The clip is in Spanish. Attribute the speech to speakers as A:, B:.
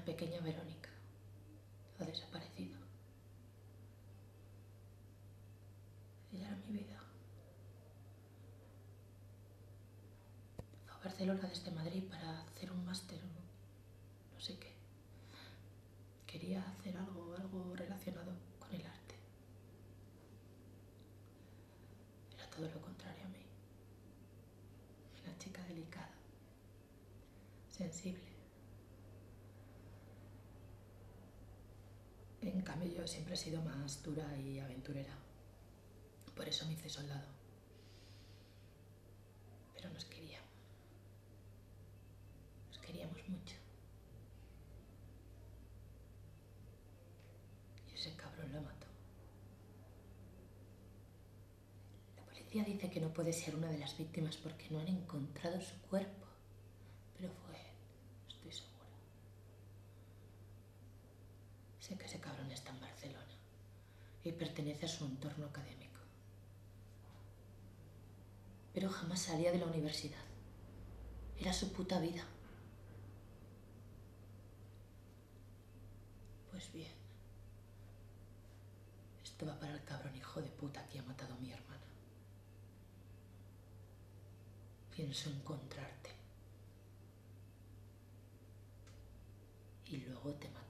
A: pequeña Verónica ha desaparecido. Ella era mi vida. Fue a Barcelona desde Madrid para hacer un máster, no sé qué. Quería hacer algo relacionado con el arte. Era todo lo contrario a mí. Una chica delicada, sensible. En cambio yo siempre he sido más dura y aventurera. Por eso me hice soldado. Pero nos queríamos. Nos queríamos mucho. Y ese cabrón la mató. La policía dice que no puede ser una de las víctimas porque no han encontrado su cuerpo. Pero fue él, estoy segura. Sé que ese cabrón está en Barcelona y pertenece a su entorno académico. Pero jamás salía de la universidad. Era su puta vida. Pues bien, esto va para el cabrón hijo de puta que ha matado a mi hermana. Pienso encontrarte. Y luego te mataré.